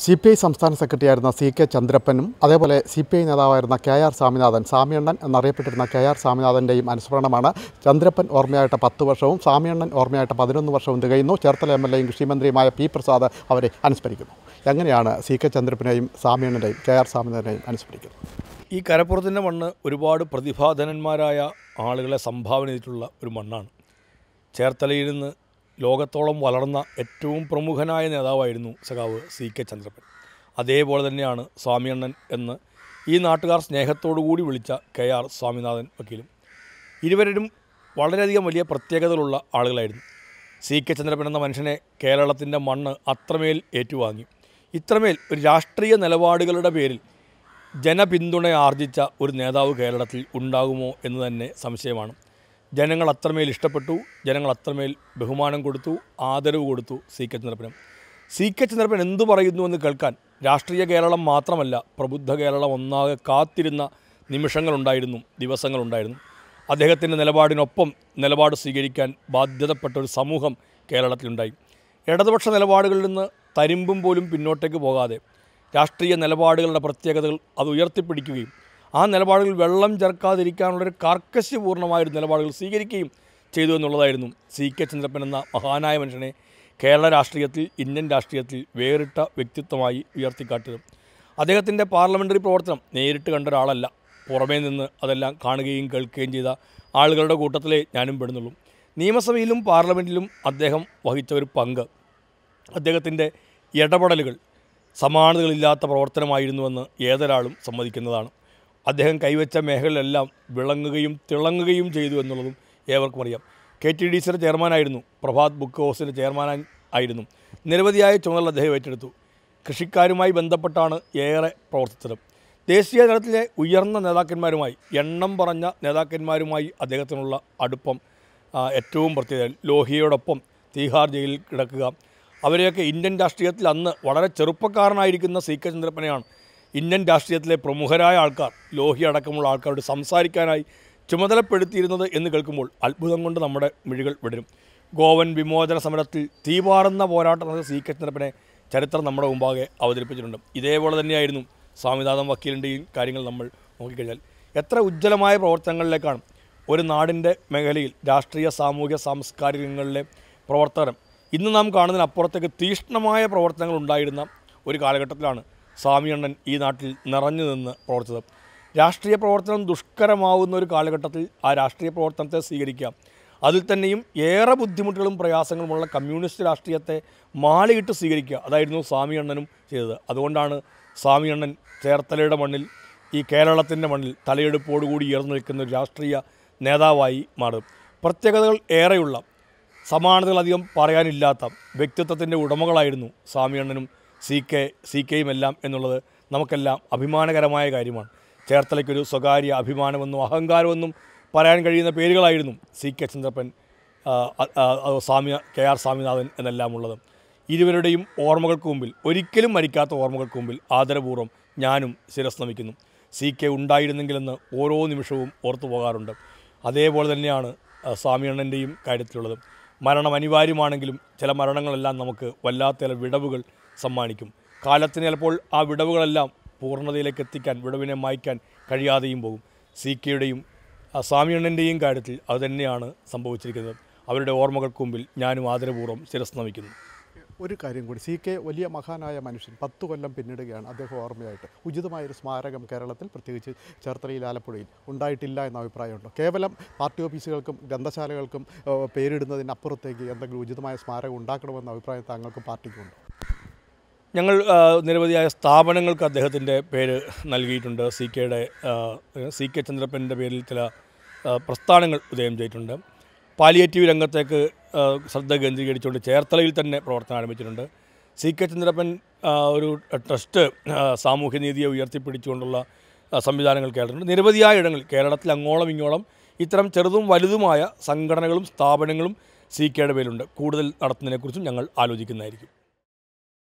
CPI സംസ്ഥാന സെക്രട്ടറിയായിരുന്ന CK ചന്ദ്രപ്പനും അതേപോലെ CPI നേതാവായിരുന്ന KR സ്വാമിനാഥൻ സാമിയണ്ണൻ എന്നറിയപ്പെട്ടിരുന്ന KR സ്വാമിനാഥൻ്റെയും അനുസ്മരണമാണ്. ചന്ദ്രപ്പൻ ഓർമ്മയായിട്ട് 10 വർഷവും സാമിയണ്ണൻ ഓർമ്മയായിട്ട് 11 വർഷവും തികയുന്നു. ചേർത്തല MLAയും കൃഷിമന്ത്രിയുമായ P. പ്രസാദ് അവരെ അനുസ്മരിക്കുന്നു. എങ്ങനെയാണ് CK ചന്ദ്രപ്പനെയും സാമിയണ്ണൻ്റെയും KR സ്വാമിനാഥനെയും അനുസ്മരിക്കുന്നത്? ഈ കരപ്പുറത്തിൻ്റെ മണ്ണ് ഒരുപാട് പ്രതിഭാധനന്മാരായ ആളുകളെ സംഭാവന ചെയ്തിട്ടുള്ള ഒരു മണ്ണാണ്. ചേർത്തലയിൽ നിന്ന് ലോകത്തോളം വളർന്ന ഏറ്റവും പ്രമുഖനായ നേതാവായിരുന്നു സഖാവ് CK ചന്ദ്രപ്പൻ. അതേപോലെ തന്നെയാണ് സ്വാമിയണ്ണൻ എന്ന് ഈ നാട്ടുകാർ സ്നേഹത്തോടുകൂടി വിളിച്ച KR സ്വാമിനാഥൻ വക്കീലും. ഇരുവരും വളരെയധികം വലിയ പ്രത്യേകതകളുള്ള ആളുകളായിരുന്നു. CK ചന്ദ്രപ്പൻ എന്ന മനുഷ്യനെ കേരളത്തിൻ്റെ മണ്ണ് അത്രമേൽ ഏറ്റുവാങ്ങി. ഇത്രമേൽ ഒരു രാഷ്ട്രീയ നിലപാടുകളുടെ പേരിൽ ജനപിന്തുണ ആർജിച്ച ഒരു നേതാവ് കേരളത്തിൽ ഉണ്ടാകുമോ എന്ന് തന്നെ സംശയമാണ്. ജനങ്ങൾ അത്രമേൽ ഇഷ്ടപ്പെട്ടു, ജനങ്ങൾ അത്രമേൽ ബഹുമാനം കൊടുത്തു, ആദരവ് കൊടുത്തു CK ചന്ദ്രപ്പനും. CK ചന്ദ്രപ്പൻ എന്തു പറയുന്നുവെന്ന് കേൾക്കാൻ രാഷ്ട്രീയ കേരളം മാത്രമല്ല, പ്രബുദ്ധ കേരളം ഒന്നാകെ കാത്തിരുന്ന നിമിഷങ്ങളുണ്ടായിരുന്നു, ദിവസങ്ങളുണ്ടായിരുന്നു. അദ്ദേഹത്തിൻ്റെ നിലപാടിനൊപ്പം നിലപാട് സ്വീകരിക്കാൻ ബാധ്യതപ്പെട്ട ഒരു സമൂഹം കേരളത്തിലുണ്ടായി. ഇടതുപക്ഷ നിലപാടുകളിൽ നിന്ന് തരിമ്പും പോലും പിന്നോട്ടേക്ക് പോകാതെ രാഷ്ട്രീയ നിലപാടുകളുടെ പ്രത്യേകതകൾ അത് ഉയർത്തിപ്പിടിക്കുകയും ആ നിലപാടുകൾ വെള്ളം ചേർക്കാതിരിക്കാനുള്ളൊരു കാർക്കശ്യപൂർണ്ണമായൊരു നിലപാടുകൾ സ്വീകരിക്കുകയും ചെയ്തു എന്നുള്ളതായിരുന്നു CK ചന്ദ്രപ്പൻ എന്ന മഹാനായ മനുഷ്യനെ കേരള രാഷ്ട്രീയത്തിൽ, ഇന്ത്യൻ രാഷ്ട്രീയത്തിൽ വേറിട്ട വ്യക്തിത്വമായി ഉയർത്തിക്കാട്ടിയത്. അദ്ദേഹത്തിൻ്റെ പാർലമെൻ്ററി പ്രവർത്തനം നേരിട്ട് കണ്ട ഒരാളല്ല, പുറമേ നിന്ന് അതെല്ലാം കാണുകയും കേൾക്കുകയും ചെയ്ത ആളുകളുടെ കൂട്ടത്തിലേ ഞാനും പെടുന്നുള്ളൂ. നിയമസഭയിലും പാർലമെൻറ്റിലും അദ്ദേഹം വഹിച്ച ഒരു പങ്ക്, അദ്ദേഹത്തിൻ്റെ ഇടപെടലുകൾ സമാനതകളില്ലാത്ത പ്രവർത്തനമായിരുന്നുവെന്ന് ഏതൊരാളും സമ്മതിക്കുന്നതാണ്. അദ്ദേഹം കൈവച്ച മേഖലയിലെല്ലാം വിളങ്ങുകയും തിളങ്ങുകയും ചെയ്തു എന്നുള്ളതും ഏവർക്കും അറിയാം. KTDCയുടെ ചെയർമാനായിരുന്നു, പ്രഭാത് ബുക്ക് ഹൗസിൻ്റെ ചെയർമാനായിരുന്നു. നിരവധിയായ ചുമതല അദ്ദേഹം ഏറ്റെടുത്തു. കൃഷിക്കാരുമായി ബന്ധപ്പെട്ടാണ് ഏറെ പ്രവർത്തിച്ചത്. ദേശീയ തലത്തിലെ ഉയർന്ന നേതാക്കന്മാരുമായി, എണ്ണം പറഞ്ഞ നേതാക്കന്മാരുമായി അദ്ദേഹത്തിനുള്ള അടുപ്പം ഏറ്റവും പ്രത്യേകത. ലോഹിയോടൊപ്പം തീഹാർ ജയിലിൽ കിടക്കുക, അവരെയൊക്കെ ഇന്ത്യൻ രാഷ്ട്രീയത്തിൽ അന്ന് വളരെ ചെറുപ്പക്കാരനായിരിക്കുന്ന CK ചന്ദ്രപ്പനെയാണ് ഇന്ത്യൻ രാഷ്ട്രീയത്തിലെ പ്രമുഖരായ ആൾക്കാർ, ലോഹി അടക്കമുള്ള ആൾക്കാരോട് സംസാരിക്കാനായി ചുമതലപ്പെടുത്തിയിരുന്നത് എന്ന് കേൾക്കുമ്പോൾ അത്ഭുതം കൊണ്ട് നമ്മുടെ മിഴികൾ വിടരും. ഗോവൻ വിമോചന സമരത്തിൽ തീപാറുന്ന പോരാട്ടം നടന്ന CK ചന്ദ്രപ്പനെ ചരിത്രം നമ്മുടെ മുമ്പാകെ അവതരിപ്പിച്ചിട്ടുണ്ട്. ഇതേപോലെ തന്നെയായിരുന്നു സ്വാമിനാഥൻ വക്കീലിൻ്റെയും കാര്യങ്ങൾ നമ്മൾ നോക്കിക്കഴിഞ്ഞാൽ. എത്ര ഉജ്ജ്വലമായ പ്രവർത്തനങ്ങളിലേക്കാണ് ഒരു നാടിൻ്റെ മേഖലയിൽ രാഷ്ട്രീയ, സാമൂഹ്യ, സാംസ്കാരിക രംഗങ്ങളിലെ പ്രവർത്തനം ഇന്ന് നാം കാണുന്നതിനപ്പുറത്തേക്ക് തീക്ഷ്ണമായ പ്രവർത്തനങ്ങൾ ഉണ്ടായിരുന്ന ഒരു കാലഘട്ടത്തിലാണ് സ്വാമിയണ്ണൻ ഈ നാട്ടിൽ നിറഞ്ഞു നിന്ന് പ്രവർത്തിച്ചത്. രാഷ്ട്രീയ പ്രവർത്തനം ദുഷ്കരമാവുന്ന ഒരു കാലഘട്ടത്തിൽ ആ രാഷ്ട്രീയ പ്രവർത്തനത്തെ സ്വീകരിക്കാം, അതിൽ തന്നെയും ഏറെ ബുദ്ധിമുട്ടുകളും പ്രയാസങ്ങളുമുള്ള കമ്മ്യൂണിസ്റ്റ് രാഷ്ട്രീയത്തെ മാലയിട്ട് സ്വീകരിക്കുക, അതായിരുന്നു സ്വാമിയണ്ണനും ചെയ്തത്. അതുകൊണ്ടാണ് സ്വാമിയണ്ണൻ ചേർത്തലയുടെ മണ്ണിൽ, ഈ കേരളത്തിൻ്റെ മണ്ണിൽ തലയെടുപ്പോടുകൂടി ഉയർന്നു നിൽക്കുന്ന ഒരു രാഷ്ട്രീയ നേതാവായി മാറും. പ്രത്യേകതകൾ ഏറെയുള്ള, സമാനതകളധികം പറയാനില്ലാത്ത വ്യക്തിത്വത്തിൻ്റെ ഉടമകളായിരുന്നു സ്വാമിയണ്ണനും CKയും എല്ലാം എന്നുള്ളത് നമുക്കെല്ലാം അഭിമാനകരമായ കാര്യമാണ്. ചേർത്തലയ്ക്കൊരു സ്വകാര്യ അഭിമാനമെന്നും അഹങ്കാരമെന്നും പറയാൻ കഴിയുന്ന പേരുകളായിരുന്നു CK ചന്ദ്രപ്പൻ, KR സ്വാമിനാഥൻ എന്നെല്ലാം ഉള്ളത്. ഇരുവരുടെയും ഓർമ്മകൾക്ക് മുമ്പിൽ, ഒരിക്കലും മരിക്കാത്ത ഓർമ്മകൾക്ക് മുമ്പിൽ ആദരപൂർവ്വം ഞാനും ശിരസ് നമിക്കുന്നു. CK ഉണ്ടായിരുന്നെങ്കിലെന്ന് ഓരോ നിമിഷവും ഓർത്തു പോകാറുണ്ട്. അതേപോലെ തന്നെയാണ് സ്വാമിയണ്ണൻ്റെയും കാര്യത്തിലുള്ളത്. മരണം അനിവാര്യമാണെങ്കിലും ചില മരണങ്ങളെല്ലാം നമുക്ക് വല്ലാത്ത ചില വിടവുകൾ സമ്മാനിക്കും. കാലത്തിന് ചിലപ്പോൾ ആ വിടവുകളെല്ലാം പൂർണ്ണതയിലേക്ക് എത്തിക്കാൻ, വിടവിനെ മായ്ക്കാൻ കഴിയാതെയും പോകും. CKയുടെയും സ്വാമിയണ്ണൻ്റെയും കാര്യത്തിൽ അതുതന്നെയാണ് സംഭവിച്ചിരിക്കുന്നത്. അവരുടെ ഓർമ്മകൾക്ക് മുമ്പിൽ ഞാനും ആദരപൂർവ്വം ശിരസ് നമിക്കുന്നു. ഒരു കാര്യം കൂടി, CK വലിയ മഹാനായ മനുഷ്യൻ 10 കൊല്ലം പിന്നിടുകയാണ്. അദ്ദേഹം ഓർമ്മയായിട്ട് ഉചിതമായൊരു സ്മാരകം കേരളത്തിൽ, പ്രത്യേകിച്ച് ചേർത്തലയിൽ, ആലപ്പുഴയിൽ ഉണ്ടായിട്ടില്ല എന്ന അഭിപ്രായമുണ്ടോ? കേവലം പാർട്ടി ഓഫീസുകൾക്കും ഗ്രന്ഥശാലകൾക്കും പേരിടുന്നതിനപ്പുറത്തേക്ക് എന്തെങ്കിലും ഉചിതമായ സ്മാരകം ഉണ്ടാക്കണമെന്ന അഭിപ്രായം താങ്കൾക്കും പാർട്ടിക്കുമുണ്ടോ? ഞങ്ങൾ നിരവധിയായ സ്ഥാപനങ്ങൾക്ക് അദ്ദേഹത്തിൻ്റെ പേര് നൽകിയിട്ടുണ്ട്. CK ചന്ദ്രപ്പൻ്റെ പേരിൽ ചില പ്രസ്ഥാനങ്ങൾ ഉദയം ചെയ്തിട്ടുണ്ട്. പാലിയേറ്റീവ് രംഗത്തേക്ക് ശ്രദ്ധ കേന്ദ്രീകരിച്ചുകൊണ്ട് ചേർത്തലയിൽ തന്നെ പ്രവർത്തനം ആരംഭിച്ചിട്ടുണ്ട്. CK ചന്ദ്രപ്പൻ ഒരു ട്രസ്റ്റ് സാമൂഹ്യനീതിയെ ഉയർത്തിപ്പിടിച്ചുകൊണ്ടുള്ള സംവിധാനങ്ങൾ കേരളത്തിലുണ്ട്. നിരവധിയായ ഇടങ്ങളിൽ കേരളത്തിൽ അങ്ങോളം ഇങ്ങോളം ഇത്തരം ചെറുതും വലുതുമായ സംഘടനകളും സ്ഥാപനങ്ങളും CKയുടെ പേരിലുണ്ട്. കൂടുതൽ നടത്തുന്നതിനെക്കുറിച്ചും ഞങ്ങൾ ആലോചിക്കുന്നതായിരിക്കും.